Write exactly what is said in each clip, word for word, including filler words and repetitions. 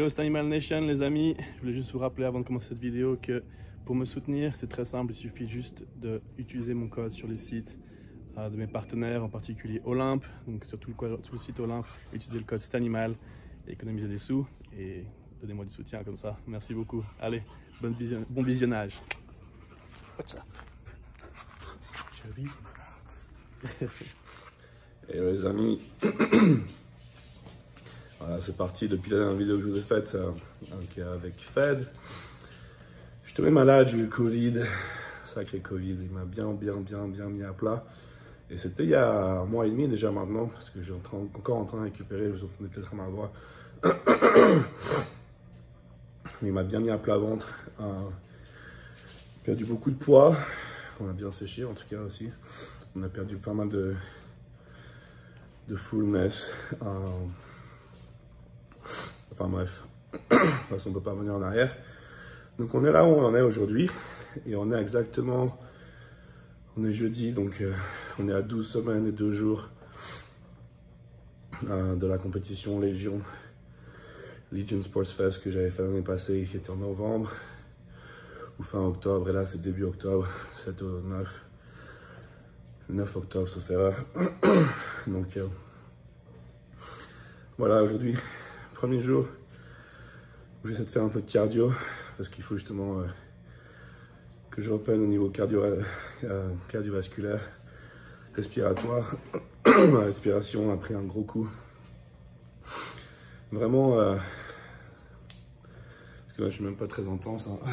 Yo, c'est Animal Nation les amis, je voulais juste vous rappeler avant de commencer cette vidéo que pour me soutenir, c'est très simple, il suffit juste d'utiliser mon code sur les sites euh, de mes partenaires, en particulier Olympe, donc sur tout le, tout le site Olympe, utilisez le code STANIMAL et économisez des sous et donnez-moi du soutien comme ça, merci beaucoup. Allez, bon, vision, bon visionnage. What's up? Et les amis, voilà, c'est parti depuis la dernière vidéo que je vous ai faite euh, donc, avec Fed. Je suis tombé malade, j'ai eu le Covid, sacré Covid, il m'a bien, bien, bien, bien mis à plat. Et c'était il y a un mois et demi déjà maintenant, parce que je suis encore en train de récupérer, vous entendez peut-être à ma voix. Mais il m'a bien mis à plat ventre, euh, perdu beaucoup de poids, on a bien séché en tout cas aussi. On a perdu pas mal de, de fullness. Euh, enfin bref, de toute façon on ne peut pas revenir en arrière. Donc on est là où on en est aujourd'hui. Et on est exactement, on est jeudi, donc euh, on est à douze semaines et deux jours euh, de la compétition Légion. Legion Sports Fest que j'avais fait l'année passée, qui était en novembre. Ou fin octobre, et là c'est début octobre, sept au neuf. neuf octobre, sauf erreur. Donc euh, voilà, aujourd'hui, premier jour où j'essaie de faire un peu de cardio parce qu'il faut justement euh, que je reprenne au niveau cardio, euh, cardiovasculaire, respiratoire. Ma respiration a pris un gros coup. Vraiment, euh, parce que là je suis même pas très intense. Hein.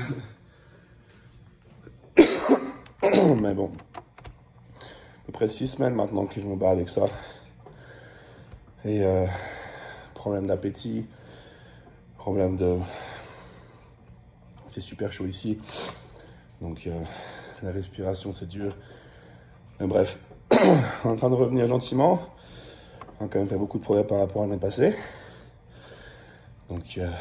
Mais bon. À peu près six semaines maintenant que je me bats avec ça. Et euh, problème d'appétit, problème de... Il fait super chaud ici. Donc euh, la respiration c'est dur. Mais bref, on est en train de revenir gentiment. On a quand même fait beaucoup de progrès par rapport à l'année passée. Donc euh,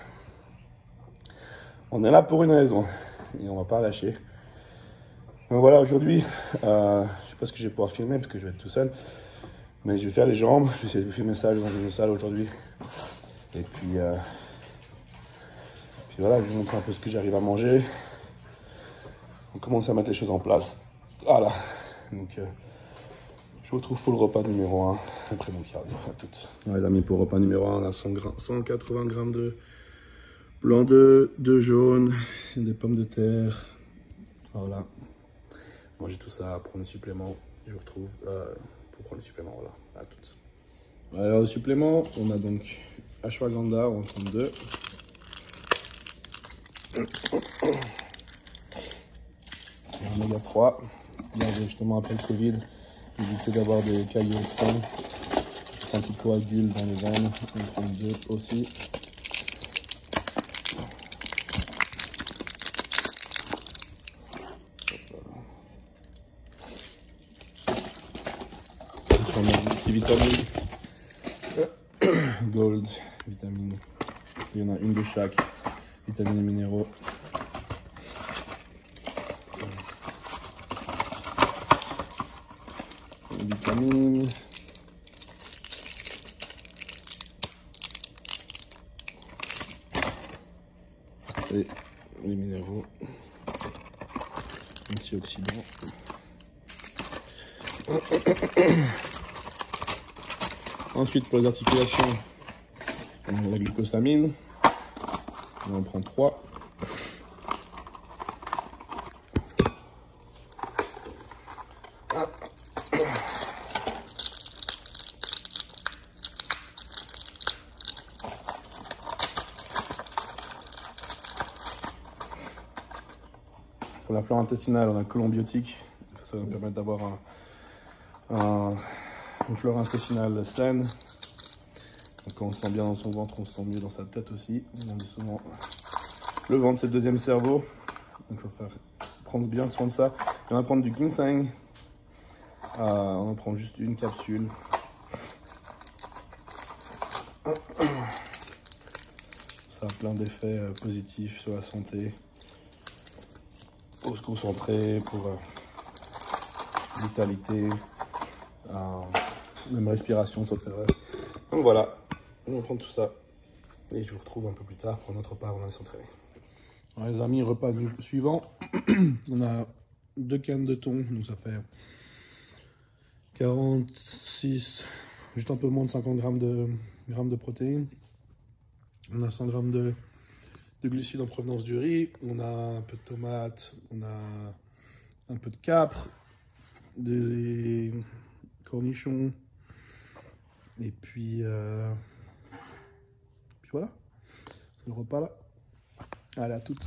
on est là pour une raison. Et on va pas lâcher. Donc voilà, aujourd'hui, euh, je sais pas ce que je vais pouvoir filmer parce que je vais être tout seul, mais je vais faire les jambes, je vais essayer de vous filmer ça dans une salle aujourd'hui. Et puis, euh, puis voilà, je vais vous montrer un peu ce que j'arrive à manger. On commence à mettre les choses en place. Voilà, donc euh, je vous retrouve pour le repas numéro un, après mon cardio, à toutes. Ouais, les amis, pour le repas numéro un, on a cent quatre-vingts grammes de blanc d'œuf, de jaune, des pommes de terre, voilà. Manger tout ça, prendre les suppléments, je vous retrouve euh, pour prendre les suppléments, voilà, à toutes. Alors, le supplément, on a donc ashwagandha, on va en prendre deux. Oméga trois, là, justement après le Covid, éviter d'avoir des caillots de sang, un petit coagule dans les veines, on va prendre deux aussi. Vitamine Gold, vitamine, il y en a une de chaque, vitamines et minéraux. Vitamines. Et les minéraux, antioxydants. Ensuite, pour les articulations, on a la glucosamine. On en prend trois. Pour la flore intestinale, on a colombiotique. Ça, ça va nous permettre d'avoir un, un une flore intestinale saine. Donc quand on se sent bien dans son ventre, on se sent mieux dans sa tête aussi. On dit souvent le ventre c'est le deuxième cerveau. Donc il faut faire, prendre bien soin de ça. Et on va prendre du ginseng. Euh, on en prend juste une capsule. Ça a plein d'effets euh, positifs sur la santé. Pour se concentrer, pour euh, vitalité. Euh, même respiration sauf erreur. Donc voilà, on va prendre tout ça et je vous retrouve un peu plus tard pour notre repas avant d'aller s'entraîner. Alors les amis, repas du suivant. On a deux cannes de thon, donc ça fait quarante-six, juste un peu moins de cinquante grammes de, grammes de protéines. On a cent grammes de, de glucides en provenance du riz. On a un peu de tomates, on a un peu de capre, des cornichons, et puis, euh, puis voilà, c'est le repas là. Allez, à toutes.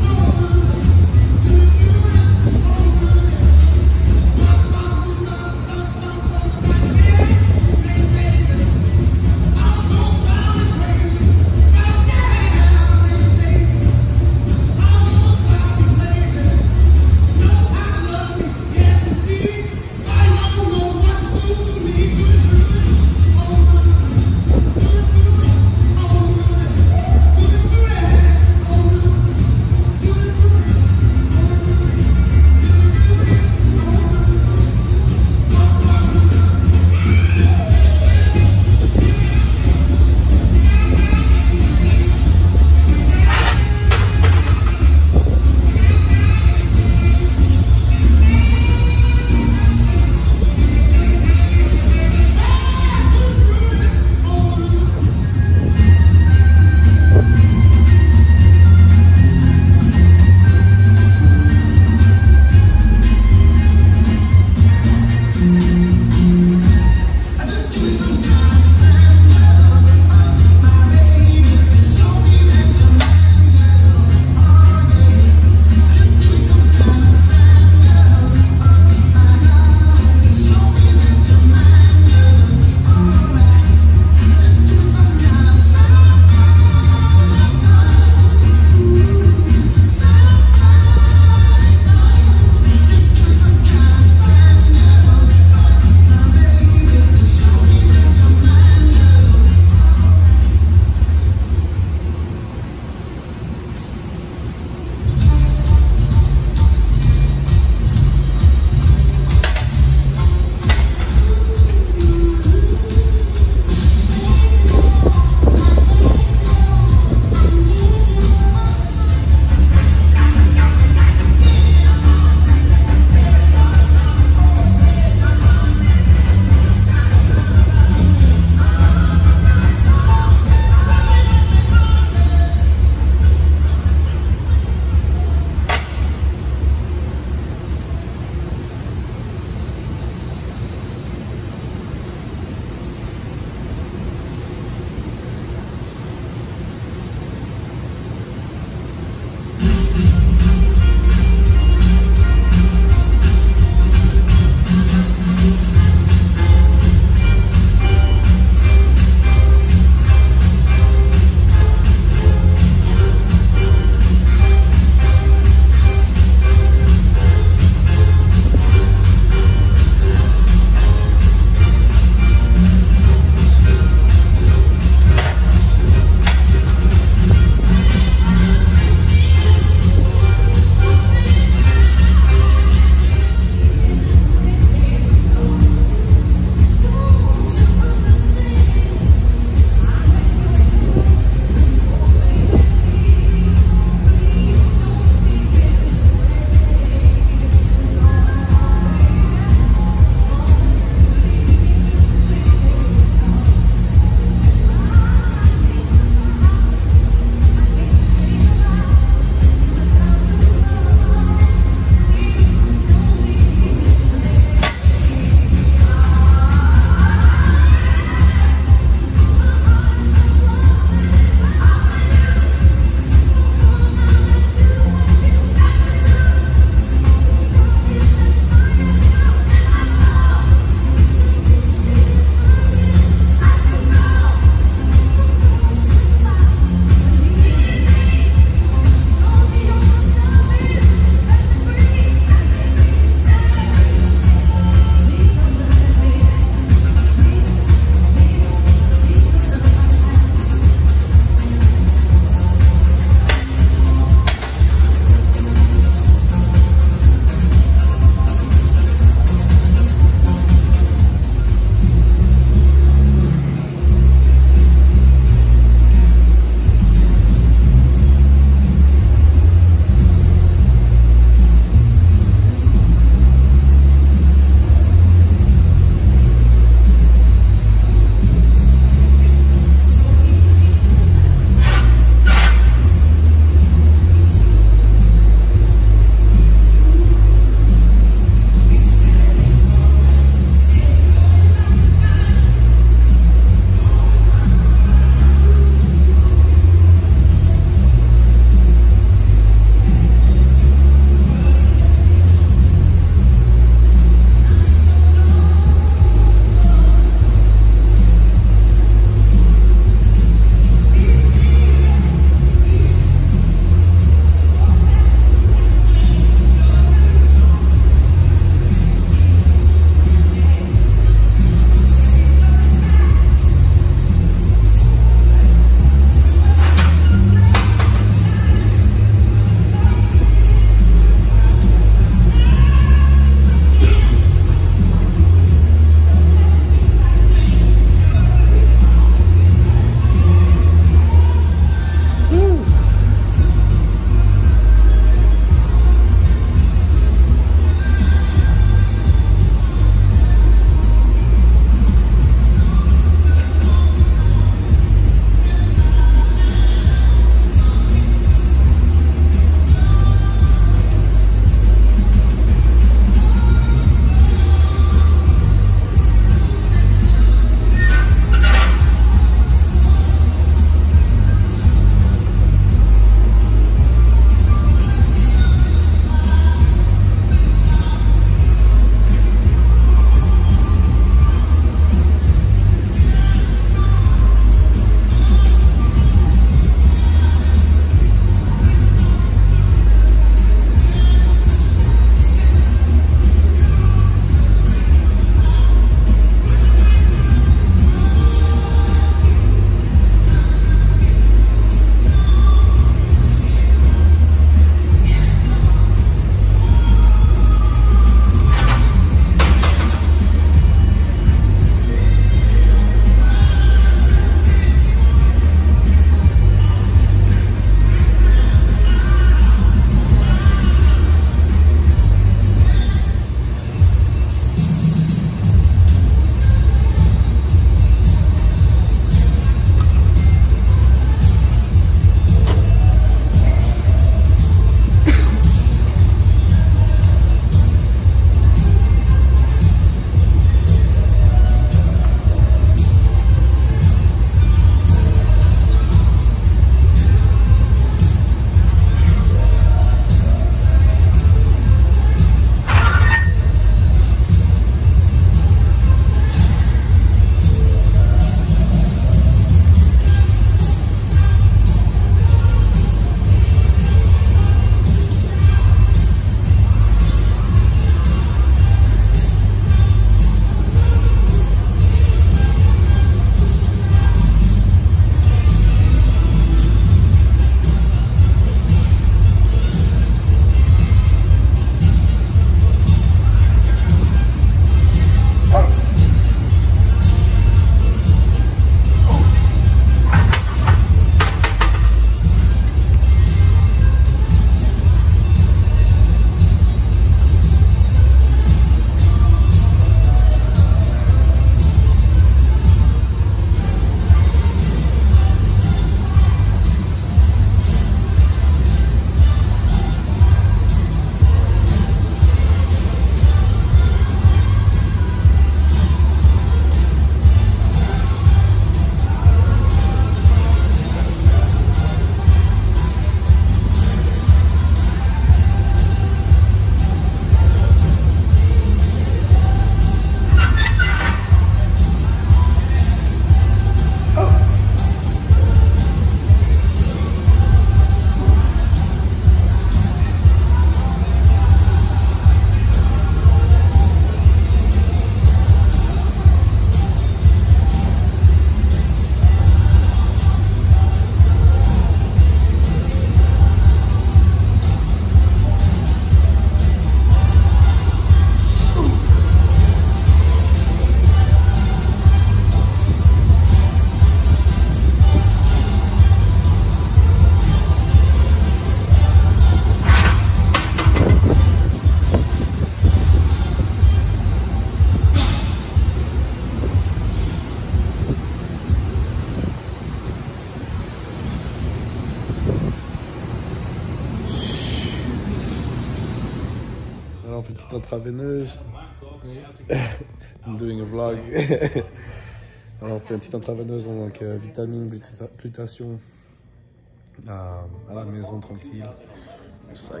on fait une petite intraveineuse. I'm doing a vlog. Alors, on fait une petite intraveineuse, donc euh, vitamine, gluta glutation. Euh, à la maison, tranquille. Le sac.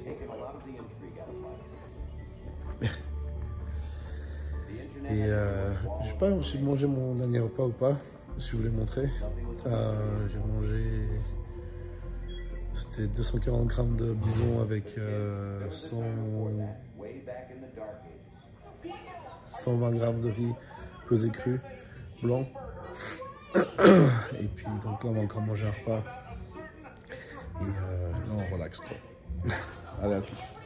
Et euh, je sais pas si j'ai mangé mon dernier repas ou pas, si je voulais montrer. Euh, j'ai mangé, c'était deux cent quarante grammes de bison avec euh, cent, cent vingt grammes de riz pesé cru, blanc. Et puis donc là on va encore manger un repas. Et euh, là on relaxe quoi. Allez à toutes.